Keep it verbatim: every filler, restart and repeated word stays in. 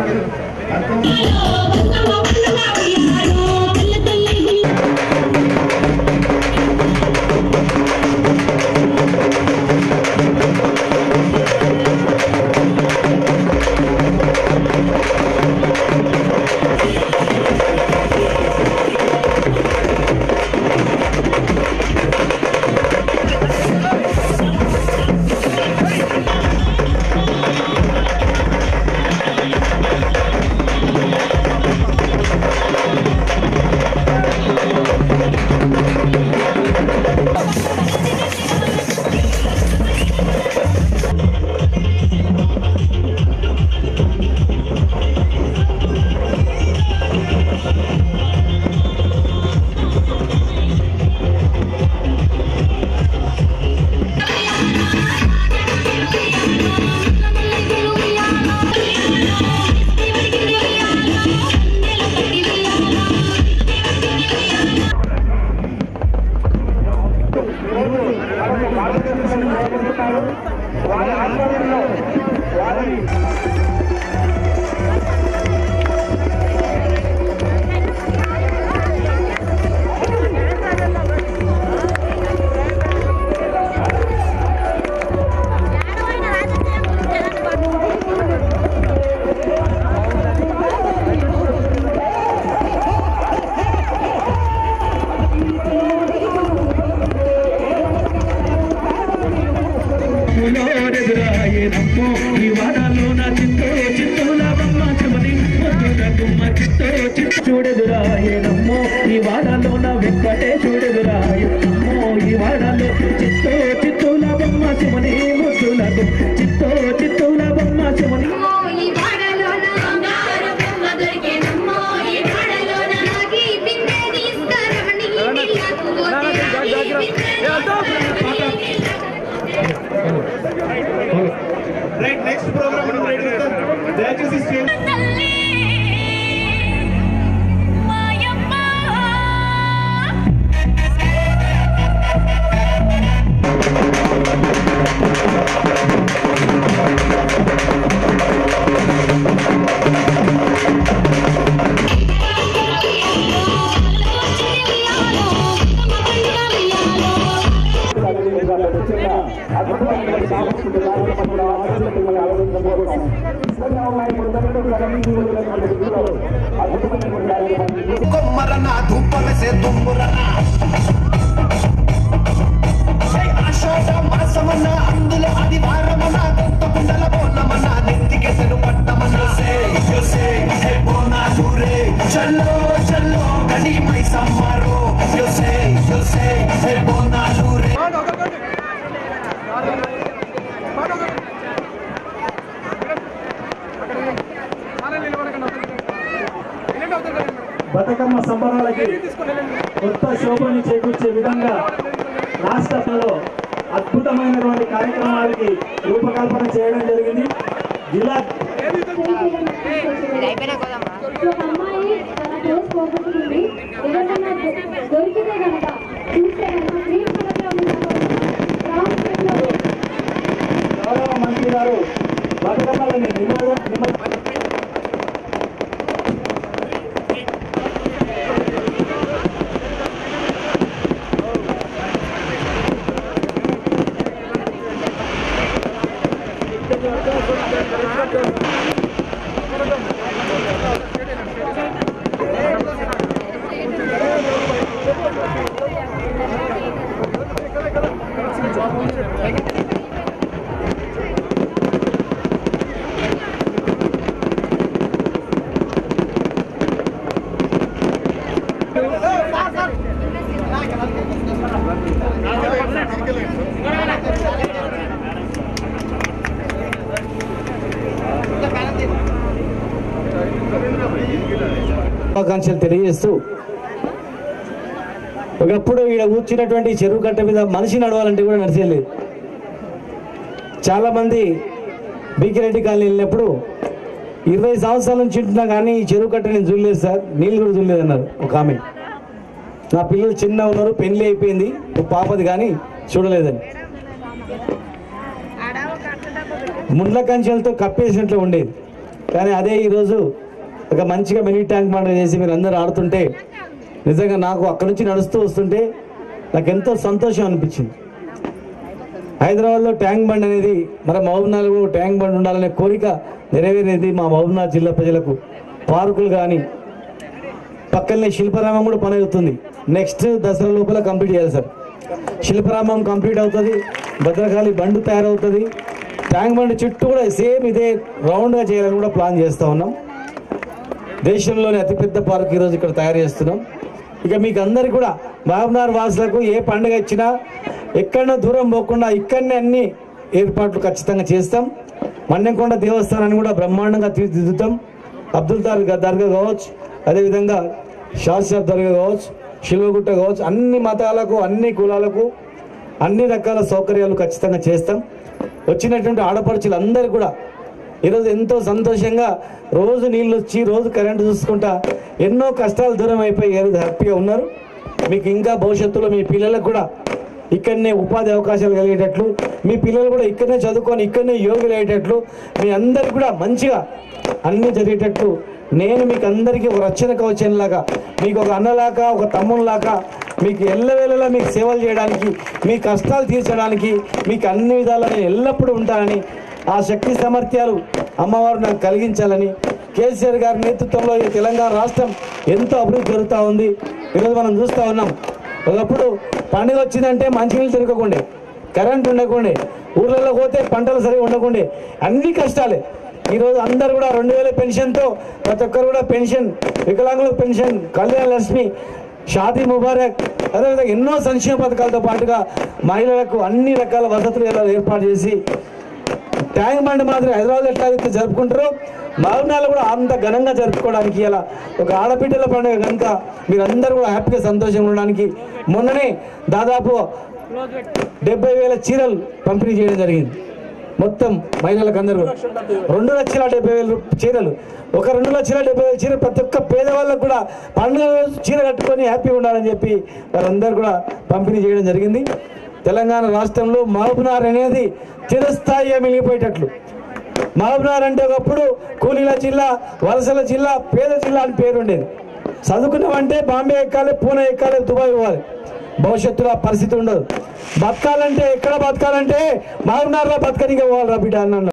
చూడెదురాయనమ్మో ఈ వాడలోన వెంకటేశుడెదురాయనమ్మో ఈ వాడలో చిత్తో చిత్తుల బొమ్మ శివని ముద్దులకు చిత్తో చిత్తుల బొమ్మ శివని రైట్ నెక్స్ట్ ప్రోగ్రామ్ దయచేసి స్టేజ్ కొమ్మరనా ధూప వేసే దుమ్మురనా ఆషాఢ మాసమన్న అందులో ఆదివారమన్న కొత్త కుండల బోనమన్న నెత్తికెసను పట్టమన్న చల్లో చల్లో గడి మై సమ్మారో యోసే యోసే హే బోనాలు రే బతుకమ్మ సంబరాలకి కొత్త శోభని చేకూర్చే విధంగా రాష్ట్రంలో అద్భుతమైనటువంటి కార్యక్రమాలకి రూపకల్పన చేయడం జరిగింది. జిల్లా గౌరవ మంత్రి గారు బతుకమ్మలని శుభాకాంక్షలు తెలియజేస్తూ ఒకప్పుడు ఇక్కడ కూర్చున్నటువంటి చెరువు కట్ట మీద మనిషి నడవాలంటే కూడా నడిచేయలేదు. చాలామంది బీకిరెడ్డి కాలనీ వెళ్ళినప్పుడు ఇరవై సంవత్సరాల నుంచి ఉంటున్నా కానీ ఈ చెరువు కట్ట నేను చూడలేదు సార్, నీళ్ళు కూడా చూడలేదు అన్నారు ఒక ఆమె. నా పిల్లలు చిన్న ఉన్నారు, పెళ్లి అయిపోయింది, పాపది కానీ చూడలేదని. ముండ్ల కంచెలతో కప్పేసినట్లు ఉండేది. కానీ అదే ఈరోజు ఒక మంచిగా మినీ ట్యాంక్ బండ్ చేసి మీరు అందరూ ఆడుతుంటే నిజంగా నాకు అక్కడి నుంచి నడుస్తూ వస్తుంటే నాకు ఎంతో సంతోషం అనిపించింది. హైదరాబాద్లో ట్యాంక్ బండ్ అనేది మన మహబూబ్నగర్లో ట్యాంక్ బండ్ ఉండాలనే కోరిక నెరవేరేది మా మహబూబ్నగర్ జిల్లా ప్రజలకు. పార్కులు కానీ పక్కనే శిల్పరామం కూడా పని అవుతుంది. నెక్స్ట్ దసరా లోపల కంప్లీట్ చేయాలి సార్. శిల్పరామం కంప్లీట్ అవుతుంది, భద్రకాళి బండు తయారవుతుంది, ట్యాంక్ బండ్ చుట్టూ కూడా సేమ్ ఇదే రౌండ్గా చేయాలని కూడా ప్లాన్ చేస్తూ ఉన్నాం. దేశంలోని అతిపెద్ద పార్క్ ఈరోజు ఇక్కడ తయారు చేస్తున్నాం. ఇక మీకు అందరికి కూడా మహబూబ్నగర్ వాసులకు ఏ పండుగ ఇచ్చినా ఎక్కడో దూరం పోకుండా ఇక్కడనే అన్ని ఏర్పాట్లు ఖచ్చితంగా చేస్తాం. మన్నెంకొండ దేవస్థానాన్ని కూడా బ్రహ్మాండంగా తీర్చిదిద్దుతాం. అబ్దుల్ దర్గా దర్గా కావచ్చు, అదేవిధంగా షాషాబ్ దర్గా కావచ్చు, శిల్వగుట్ట కావచ్చు, అన్ని మతాలకు అన్ని కులాలకు అన్ని రకాల సౌకర్యాలు ఖచ్చితంగా చేస్తాం. వచ్చినటువంటి ఆడపడుచులు అందరూ కూడా ఈరోజు ఎంతో సంతోషంగా రోజు నీళ్ళు వచ్చి రోజు కరెంటు చూసుకుంటా ఎన్నో కష్టాలు దూరం అయిపోయి ఈరోజు హ్యాపీగా ఉన్నారు. మీకు ఇంకా భవిష్యత్తులో మీ పిల్లలకు కూడా ఇక్కడనే ఉపాధి అవకాశాలు కలిగేటట్లు, మీ పిల్లలు కూడా ఇక్కడనే చదువుకొని ఇక్కడనే యోగులు అయ్యేటట్లు, మీ అందరికి కూడా మంచిగా అన్నీ జరిగేటట్లు నేను మీకు అందరికీ ఒక రక్షణ కవచంలాగా, మీకు ఒక అన్నలాగా ఒక తమ్ముళ్ళలాగా మీకు ఎల్లవేళలా మీకు సేవలు చేయడానికి, మీ కష్టాలు తీర్చడానికి మీకు అన్ని విధాలా నేను ఎల్లప్పుడూ ఉంటానని, ఆ శక్తి సామర్థ్యాలు అమ్మవారు నాకు కలిగించాలని, కేసీఆర్ గారి నేతృత్వంలో ఈ తెలంగాణ రాష్ట్రం ఎంతో అభివృద్ధి జరుగుతూ ఉంది. ఈరోజు మనం చూస్తూ ఉన్నాం. ఒకప్పుడు పండుగ వచ్చిందంటే మంచినీళ్ళు తిరగకుండే, కరెంట్ ఉండకుండే, ఊర్లలో పోతే పంటలు సరిగా ఉండకుండే, అన్ని కష్టాలే. ఈరోజు అందరూ కూడా రెండు వేల పెన్షన్తో ప్రతి ఒక్కరు కూడా పెన్షన్, వికలాంగుల పెన్షన్, కళ్యాణ లక్ష్మి, షాదీ ముబారక్, అదేవిధంగా ఎన్నో సంక్షేమ పథకాలతో పాటుగా మహిళలకు అన్ని రకాల వసతులు ఏర్పాటు చేసి ట్యాంక్ బండ్ మాత్రం హైదరాబాద్ ఎట్లాగైతే జరుపుకుంటారో మహబూబ్నగర్లో కూడా అంత ఘనంగా జరుపుకోవడానికి ఇలా ఒక ఆడబిడ్డల పండుగ కనుక మీరందరూ కూడా హ్యాపీగా సంతోషంగా ఉండడానికి మొన్ననే దాదాపు డెబ్బై వేల చీరలు పంపిణీ చేయడం జరిగింది. మొత్తం మహిళలకు అందరూ రెండు లక్షల డెబ్బై వేల చీరలు, ఒక రెండు లక్షల డెబ్బై వేల చీర ప్రతి ఒక్క పేదవాళ్ళకు కూడా పండుగ చీర కట్టుకొని హ్యాపీగా ఉండాలని చెప్పి వారందరూ కూడా పంపిణీ చేయడం జరిగింది. తెలంగాణ రాష్ట్రంలో మహబూబ్నగర్ అనేది చిరస్థాయిగా మిగిలిపోయేటట్లు. మహబూబ్నగర్ అంటే ఒకప్పుడు కూలీల జిల్లా, వలసల జిల్లా, పేద జిల్లా అని పేరు ఉండేది. చదువుకున్నామంటే బాంబే ఎక్కాలి, పూణే ఎక్కాలి, దుబాయ్ పోవాలి. భవిష్యత్తులో ఆ పరిస్థితి ఉండదు. బతకాలంటే ఎక్కడ బతకాలంటే మహబూబ్నగర్లో బతకనిగా పోవాలి రా బిడ్డ అన్న.